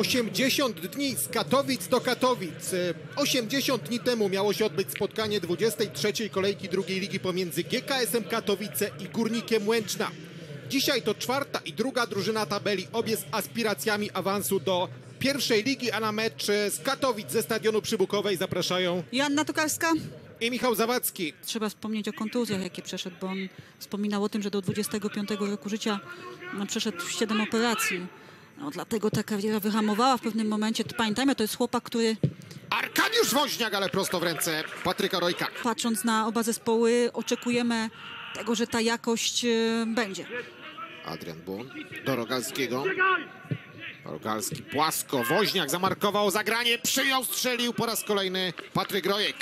80 dni z Katowic do Katowic. 80 dni temu miało się odbyć spotkanie 23. kolejki drugiej ligi pomiędzy GKS-em Katowice i Górnikiem Łęczna. Dzisiaj to czwarta i druga drużyna tabeli, obie z aspiracjami awansu do pierwszej ligi, a na mecz z Katowic ze stadionu Przybukowej zapraszają Joanna Tokarska i Michał Zawadzki. Trzeba wspomnieć o kontuzjach, jakie przeszedł, bo on wspominał o tym, że do 25 roku życia przeszedł 7 operacji. No, dlatego ta kariera wyhamowała w pewnym momencie. Pamiętajmy, to jest chłopak, który... Arkadiusz Woźniak, ale prosto w ręce Patryka Rojka. Patrząc na oba zespoły, oczekujemy tego, że ta jakość będzie. Adrian Błąd do Rogalskiego. Rogalski płasko, Woźniak zamarkował zagranie, przyjął, strzelił po raz kolejny Patryk Rojek.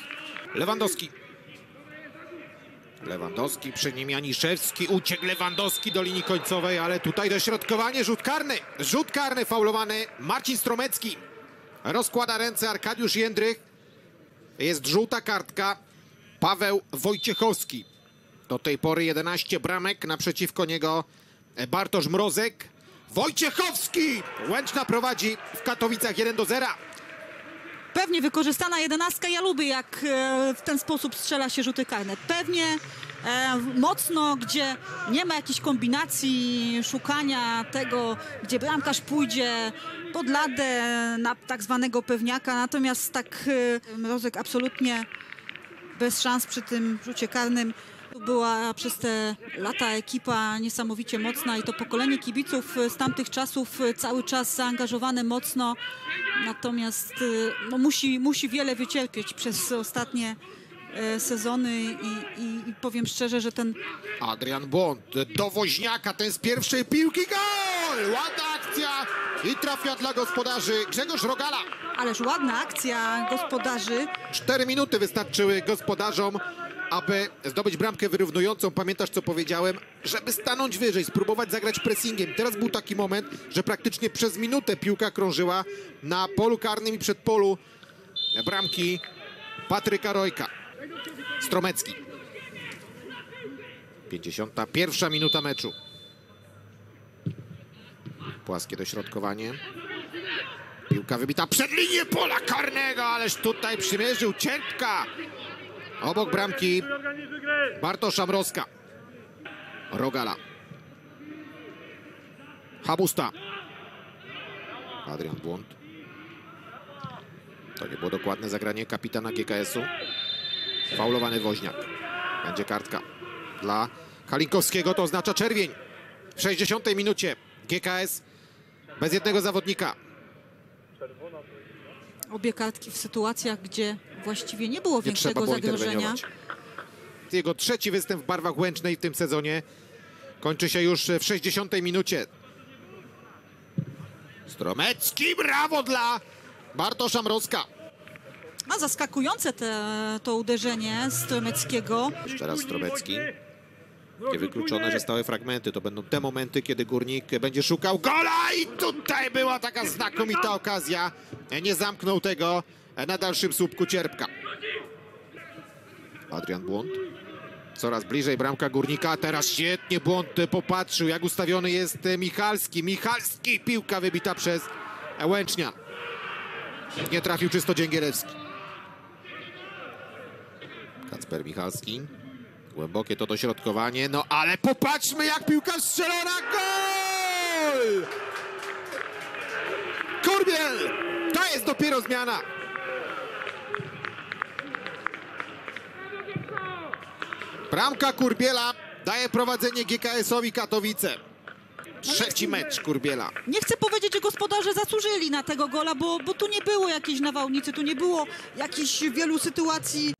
Lewandowski, przy nim Janiszewski, uciekł Lewandowski do linii końcowej, ale tutaj dośrodkowanie, rzut karny faulowany, Marcin Stromecki. Rozkłada ręce Arkadiusz Jędrych, jest żółta kartka, Paweł Wojciechowski. Do tej pory 11 bramek, naprzeciwko niego Bartosz Mrozek. Wojciechowski! Łęczna prowadzi w Katowicach 1-0. Pewnie wykorzystana 11. Ja lubię, jak w ten sposób strzela się rzuty karne. Pewnie mocno, gdzie nie ma jakichś kombinacji, szukania tego, gdzie bramkarz pójdzie pod ladę na tak zwanego pewniaka. Natomiast tak Mrozek absolutnie bez szans przy tym rzucie karnym. Była przez te lata ekipa niesamowicie mocna i to pokolenie kibiców z tamtych czasów cały czas zaangażowane mocno. Natomiast no, musi wiele wycierpieć przez ostatnie sezony i powiem szczerze, że ten... Adrian Błąd do Woźniaka, ten z pierwszej piłki, gol! Ładna akcja i trafia dla gospodarzy Grzegorz Rogala. Ależ ładna akcja gospodarzy. 4 minuty wystarczyły gospodarzom, aby zdobyć bramkę wyrównującą. Pamiętasz, co powiedziałem? Żeby stanąć wyżej, spróbować zagrać pressingiem. Teraz był taki moment, że praktycznie przez minutę piłka krążyła na polu karnym i przedpolu bramki Patryka Rojka. Stromecki. 51. minuta meczu. Płaskie dośrodkowanie. Piłka wybita przed linię pola karnego, ależ tutaj przymierzył Cierpka. Obok bramki Bartosza Mrozka. Rogala. Habusta. Adrian Błąd. To nie było dokładne zagranie kapitana GKS-u. Faulowany Woźniak. Będzie kartka dla Halinkowskiego, to oznacza czerwień. W 60. minucie GKS bez jednego zawodnika. Obie kartki w sytuacjach, gdzie właściwie nie było większego zagrożenia. Jego trzeci występ w barwach Łęcznej w tym sezonie kończy się już w 60. minucie. Stromecki, brawo dla Bartosza Mrozka. A zaskakujące to uderzenie Stromeckiego. Jeszcze raz Stromecki. Niewykluczone, że stałe fragmenty to będą te momenty, kiedy Górnik będzie szukał gola i tutaj była taka znakomita okazja. Nie zamknął tego na dalszym słupku Cierpka. Adrian Błąd. Coraz bliżej bramka Górnika. Teraz świetnie Błąd popatrzył, jak ustawiony jest Michalski. Michalski, piłka wybita przez Łęcznia. Nie trafił czysto Dzięgierewski. Kacper Michalski. Głębokie to dośrodkowanie, no ale popatrzmy, jak piłka strzelona, gol! Kurbiel! To jest dopiero zmiana. Bramka Kurbiela daje prowadzenie GKS-owi Katowice. Trzeci mecz Kurbiela. Nie chcę powiedzieć, że gospodarze zasłużyli na tego gola, bo tu nie było jakiejś nawałnicy, tu nie było jakichś wielu sytuacji